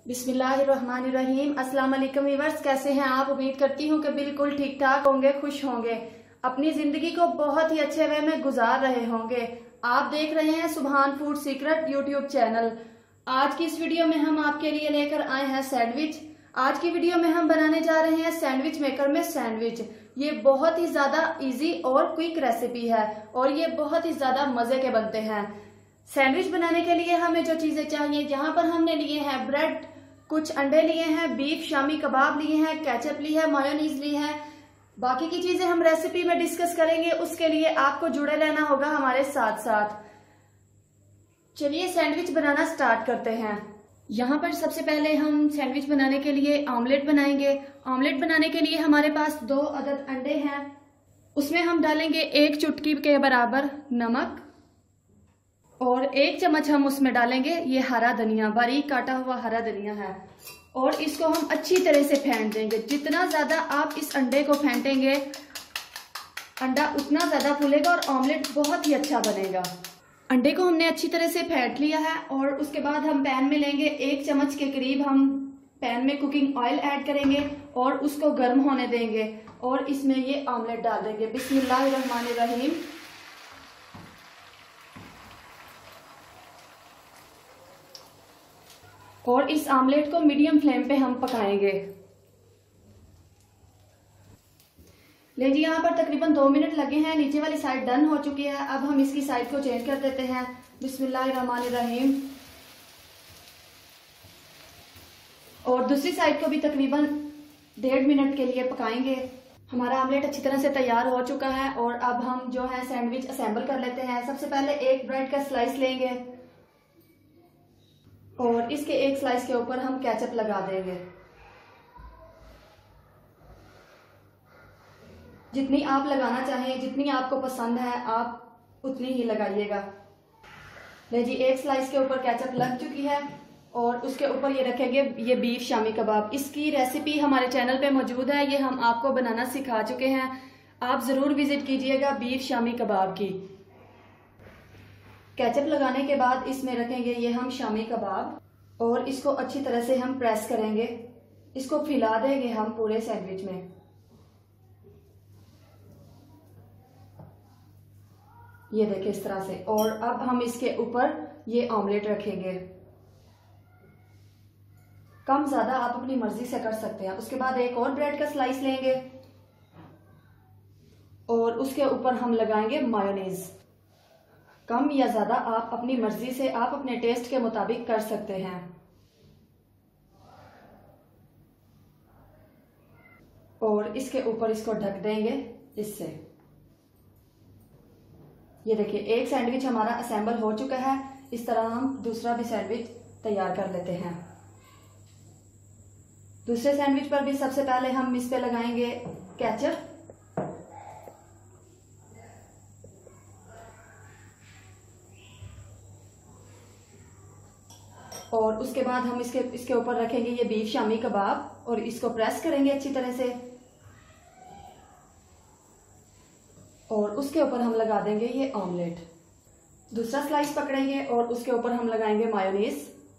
बिस्मिल्लाहिर्रहमानिर्रहीम। अस्सलाम वालेकुम व्यूअर्स, कैसे हैं आप? उम्मीद करती हूँ कि बिल्कुल ठीक ठाक होंगे, खुश होंगे, अपनी जिंदगी को बहुत ही अच्छे वे में गुजार रहे होंगे। आप देख रहे हैं सुभान फूड सीक्रेट यूट्यूब चैनल। आज की इस वीडियो में हम आपके लिए लेकर आए हैं सैंडविच। आज की वीडियो में हम बनाने जा रहे हैं सैंडविच मेकर में सैंडविच। ये बहुत ही ज्यादा इजी और क्विक रेसिपी है और ये बहुत ही ज्यादा मजे के बनते हैं। सैंडविच बनाने के लिए हमें जो चीजें चाहिए, यहाँ पर हमने लिए हैं ब्रेड, कुछ अंडे लिए हैं, बीफ शामी कबाब लिए हैं, केचप ली है, मायोनीज ली है। बाकी की चीजें हम रेसिपी में डिस्कस करेंगे, उसके लिए आपको जुड़े रहना होगा हमारे साथ साथ। चलिए सैंडविच बनाना स्टार्ट करते हैं। यहाँ पर सबसे पहले हम सैंडविच बनाने के लिए ऑमलेट बनाएंगे। ऑमलेट बनाने के लिए हमारे पास 2 अदद अंडे हैं। उसमें हम डालेंगे 1 चुटकी के बराबर नमक और 1 चम्मच हम उसमें डालेंगे ये हरा धनिया, बारीक काटा हुआ हरा धनिया है। और इसको हम अच्छी तरह से फेंट देंगे। जितना ज्यादा आप इस अंडे को फेंटेंगे, अंडा उतना ज्यादा फूलेगा और ऑमलेट बहुत ही अच्छा बनेगा। अंडे को हमने अच्छी तरह से फेंट लिया है और उसके बाद हम पैन में लेंगे 1 चम्मच के करीब हम पैन में कुकिंग ऑयल ऐड करेंगे और उसको गर्म होने देंगे और इसमें ये ऑमलेट डाल देंगे। बिस्मिल्लाहिर्रहमानिर्रहीम। और इस ऑमलेट को मीडियम फ्लेम पे हम पकाएंगे। ले जी, यहाँ पर तकरीबन 2 मिनट लगे हैं। नीचे वाली साइड डन हो चुकी है। अब हम इसकी साइड को चेंज कर देते हैं। बिस्मिल्लाहिर्रहमानिर्रहीम। और दूसरी साइड को भी तकरीबन 1.5 मिनट के लिए पकाएंगे। हमारा ऑमलेट अच्छी तरह से तैयार हो चुका है और अब हम जो है सैंडविच असेंबल कर लेते हैं। सबसे पहले एक ब्रेड का स्लाइस लेंगे और इसके एक स्लाइस के ऊपर हम केचप लगा देंगे। जितनी आप लगाना चाहें, जितनी आपको पसंद है, आप उतनी ही लगाइएगा। ले जी, एक स्लाइस के ऊपर केचप लग चुकी है और उसके ऊपर ये रखेंगे ये बीफ शामी कबाब। इसकी रेसिपी हमारे चैनल पे मौजूद है, ये हम आपको बनाना सिखा चुके हैं। आप जरूर विजिट कीजिएगा बीफ शामी कबाब की। केचप लगाने के बाद इसमें रखेंगे ये हम शामी कबाब और इसको अच्छी तरह से हम प्रेस करेंगे। इसको फैला देंगे हम पूरे सैंडविच में। ये देखिए इस तरह से। और अब हम इसके ऊपर ये ऑमलेट रखेंगे। कम ज्यादा आप अपनी मर्जी से कर सकते हैं। उसके बाद एक और ब्रेड का स्लाइस लेंगे और उसके ऊपर हम लगाएंगे मायोनीज। कम या ज्यादा आप अपनी मर्जी से, आप अपने टेस्ट के मुताबिक कर सकते हैं। और इसके ऊपर इसको ढक देंगे इससे। ये देखिए एक सैंडविच हमारा असेंबल हो चुका है। इस तरह हम दूसरा भी सैंडविच तैयार कर लेते हैं। दूसरे सैंडविच पर भी सबसे पहले हम इस पे लगाएंगे केचप और उसके बाद हम इसके ऊपर रखेंगे ये बीफ शामी कबाब और इसको प्रेस करेंगे अच्छी तरह से। और उसके ऊपर हम लगा देंगे ये ऑमलेट। दूसरा स्लाइस पकड़ेंगे और उसके ऊपर हम लगाएंगे मायोनीज।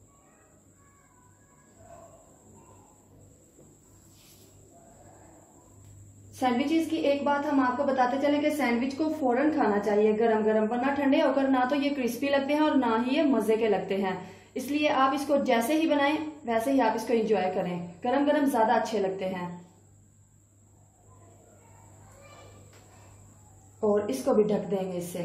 सैंडविचेस की एक बात हम आपको बताते चलें कि सैंडविच को फौरन खाना चाहिए गरम गरम, वरना ठंडे होकर ना तो ये क्रिस्पी लगते हैं और ना ही ये मजे के लगते हैं। इसलिए आप इसको जैसे ही बनाएं वैसे ही आप इसको एंजॉय करें। गरम गरम ज्यादा अच्छे लगते हैं। और इसको भी ढक देंगे इससे।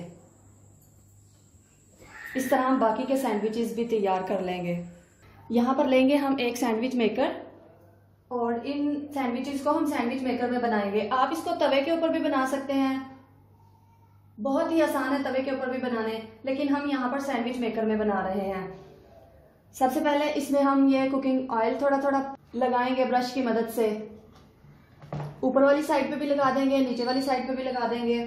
इस तरह हम बाकी के सैंडविचेस भी तैयार कर लेंगे। यहाँ पर लेंगे हम एक सैंडविच मेकर और इन सैंडविचेस को हम सैंडविच मेकर में बनाएंगे। आप इसको तवे के ऊपर भी बना सकते हैं, बहुत ही आसान है तवे के ऊपर भी बनाने, लेकिन हम यहाँ पर सैंडविच मेकर में बना रहे हैं। सबसे पहले इसमें हम ये कुकिंग ऑयल थोड़ा थोड़ा लगाएंगे ब्रश की मदद से। ऊपर वाली साइड पे भी लगा देंगे, नीचे वाली साइड पे भी लगा देंगे।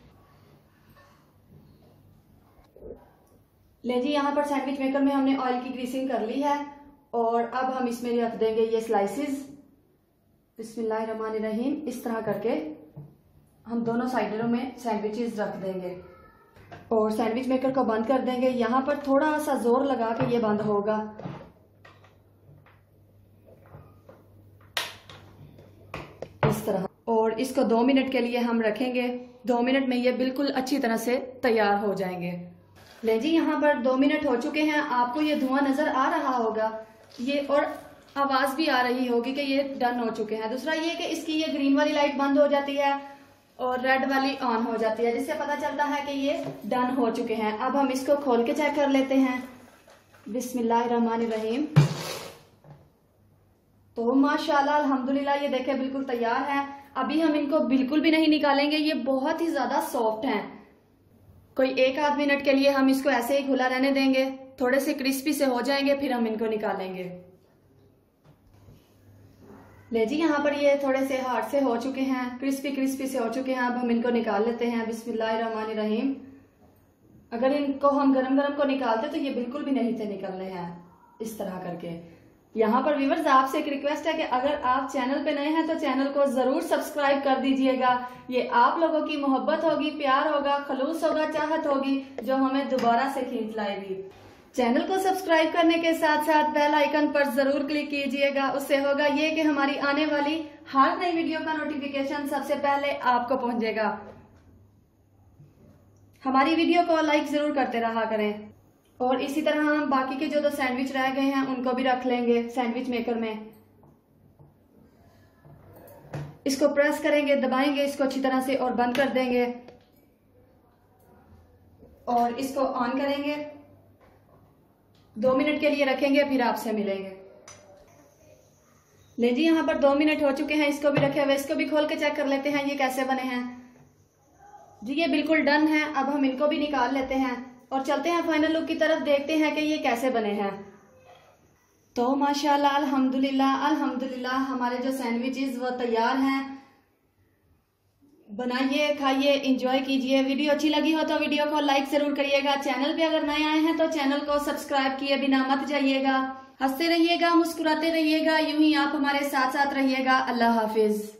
ले जी, यहाँ पर सैंडविच मेकर में हमने ऑयल की ग्रीसिंग कर ली है और अब हम इसमें रख देंगे ये स्लाइसेस। बिस्मिल्लाहिर्रहमानिर्रहीम। इस तरह करके हम दोनों साइडों में सैंडविचेस रख देंगे और सैंडविच मेकर को बंद कर देंगे। यहाँ पर थोड़ा सा जोर लगा के ये बंद होगा। इस तरह, और इसको 2 मिनट के लिए हम रखेंगे। 2 मिनट में ये बिल्कुल अच्छी तरह से तैयार हो जाएंगे। ले जी, यहाँ पर 2 मिनट हो चुके हैं। आपको ये धुआं नजर आ रहा होगा ये, और आवाज भी आ रही होगी कि ये डन हो चुके हैं। दूसरा ये कि इसकी ये ग्रीन वाली लाइट बंद हो जाती है और रेड वाली ऑन हो जाती है, जिससे पता चलता है कि ये डन हो चुके हैं। अब हम इसको खोल के चेक कर लेते हैं। बिस्मिल्लाहिर्रहमानिर्रहीम। तो माशाल्लाह अल्हम्दुलिल्लाह ये देखें बिल्कुल तैयार है। अभी हम इनको बिल्कुल भी नहीं निकालेंगे, ये बहुत ही ज्यादा सॉफ्ट हैं। कोई 1 आध मिनट के लिए हम इसको ऐसे ही खुला रहने देंगे, थोड़े से क्रिस्पी से हो जाएंगे, फिर हम इनको निकालेंगे। ले जी, यहाँ पर ये थोड़े से हार्ड से हो चुके हैं, क्रिस्पी क्रिस्पी से हो चुके हैं। अब हम इनको निकाल लेते हैं। बिस्मिल्लाहिर्रहमानिर्रहीम। अगर इनको हम गरम गरम को निकालते तो ये बिल्कुल भी नहीं थे निकलने हैं, इस तरह करके। यहाँ पर व्यूअर्स आपसे एक रिक्वेस्ट है कि अगर आप चैनल पे नए हैं तो चैनल को जरूर सब्सक्राइब कर दीजिएगा। ये आप लोगों की मोहब्बत होगी, प्यार होगा, खलूस होगा, चाहत होगी, जो हमें दोबारा से खींच लाएगी। चैनल को सब्सक्राइब करने के साथ साथ बेल आइकन पर जरूर क्लिक कीजिएगा। उससे होगा ये कि हमारी आने वाली हर नई वीडियो का नोटिफिकेशन सबसे पहले आपको पहुंचेगा। हमारी वीडियो को लाइक जरूर करते रहा करें। और इसी तरह हम बाकी के जो 2 सैंडविच रह गए हैं उनको भी रख लेंगे सैंडविच मेकर में। इसको प्रेस करेंगे, दबाएंगे इसको अच्छी तरह से और बंद कर देंगे, और इसको ऑन करेंगे। 2 मिनट के लिए रखेंगे, फिर आपसे मिलेंगे। ले जी, यहाँ पर 2 मिनट हो चुके हैं, इसको भी रखे हुए। इसको भी खोल के चेक कर लेते हैं ये कैसे बने हैं। जी ये बिल्कुल डन है। अब हम इनको भी निकाल लेते हैं और चलते हैं फाइनल लुक की तरफ, देखते हैं कि ये कैसे बने हैं। तो माशाल्लाह अल्हम्दुलिल्लाह अल्हम्दुलिल्लाह हमारे जो सैंडविचेस वो तैयार हैं। बनाइए, खाइए, एंजॉय कीजिए। वीडियो अच्छी लगी हो तो वीडियो को लाइक जरूर करिएगा। चैनल पे अगर नए आए हैं तो चैनल को सब्सक्राइब किए बिना मत जाइएगा। हंसते रहिएगा, मुस्कुराते रहिएगा, यूं ही आप हमारे साथ साथ रहिएगा। अल्लाह हाफिज।